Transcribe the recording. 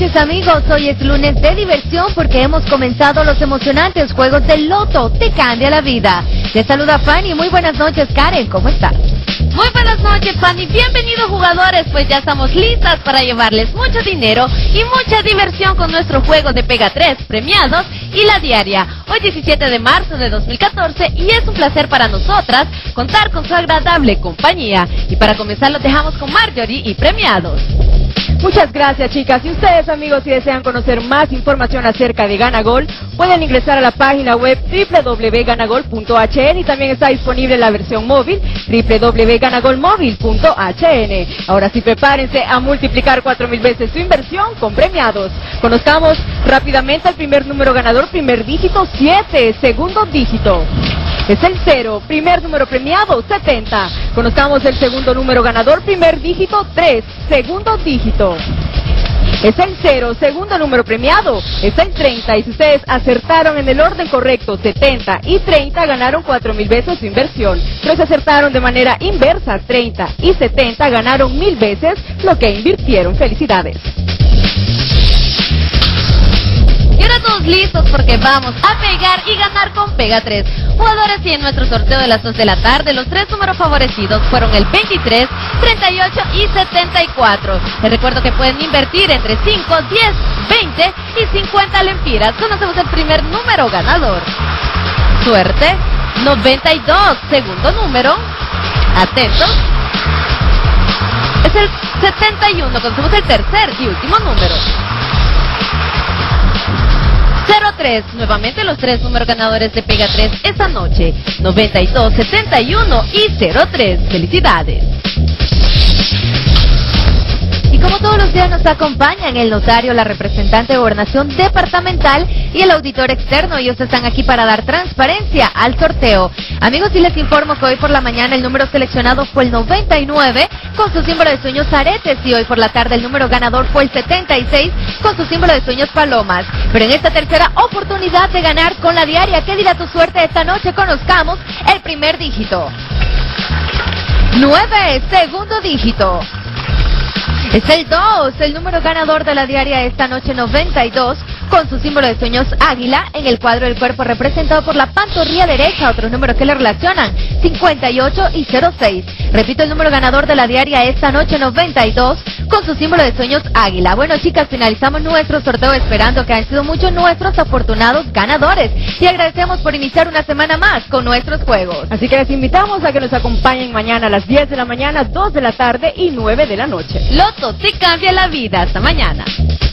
noches, amigos. Hoy es lunes de diversión porque hemos comenzado los emocionantes juegos del Loto. Te cambia la vida. Te saluda Fanny. Muy buenas noches, Karen. ¿Cómo estás? Muy buenas noches, Fanny. Bienvenidos, jugadores, pues ya estamos listas para llevarles mucho dinero y mucha diversión con nuestro juego de Pega 3 premiados y la diaria. Hoy 17 de marzo de 2014 y es un placer para nosotras contar con su agradable compañía. Y para comenzar los dejamos con Marjorie y premiados. Muchas gracias, chicas. Y ustedes, amigos, si desean conocer más información acerca de Ganagol, pueden ingresar a la página web www.ganagol.hn y también está disponible la versión móvil www.ganagolmóvil.hn. Ahora sí, prepárense a multiplicar 4,000 veces su inversión con premiados. Conozcamos rápidamente el primer número ganador, primer dígito 7, segundo dígito es el 0, primer número premiado 70. Conozcamos el segundo número ganador, primer dígito 3, segundo dígito es el 0, segundo número premiado es el 30. Y si ustedes acertaron en el orden correcto 70 y 30, ganaron 4,000 veces su inversión. Pero si acertaron de manera inversa 30 y 70, ganaron 1,000 veces lo que invirtieron. Felicidades. Y ahora todos listos porque vamos a pegar y ganar con Pega 3. Jugadores, y en nuestro sorteo de las 2 de la tarde, los 3 números favorecidos fueron el 23, 38 y 74. Les recuerdo que pueden invertir entre 5, 10, 20 y 50 lempiras. Conocemos el primer número ganador. Suerte, 92. Segundo número, atentos, es el 71. Conocemos el tercer y último número. 03, nuevamente los 3 números ganadores de Pega 3 esta noche, 92, 71 y 03. Felicidades. Y como todos los días nos acompañan el notario, la representante de Gobernación Departamental y el auditor externo. Ellos están aquí para dar transparencia al sorteo. Amigos, y les informo que hoy por la mañana el número seleccionado fue el 99 con su símbolo de sueños aretes, y hoy por la tarde el número ganador fue el 76 con su símbolo de sueños palomas. Pero en esta tercera oportunidad de ganar con la diaria, ¿qué dirá tu suerte esta noche? Conozcamos el primer dígito. 9, segundo dígito es el 2, el número ganador de la diaria esta noche, 92, con su símbolo de sueños águila, en el cuadro del cuerpo representado por la pantorrilla derecha. Otros números que le relacionan, 58 y 06. Repito, el número ganador de la diaria esta noche, 92, con su símbolo de sueños águila. Bueno, chicas, finalizamos nuestro sorteo esperando que hayan sido muchos nuestros afortunados ganadores. Y agradecemos por iniciar una semana más con nuestros juegos. Así que les invitamos a que nos acompañen mañana a las 10 de la mañana, 2 de la tarde y 9 de la noche. Loto te cambia la vida. Hasta mañana.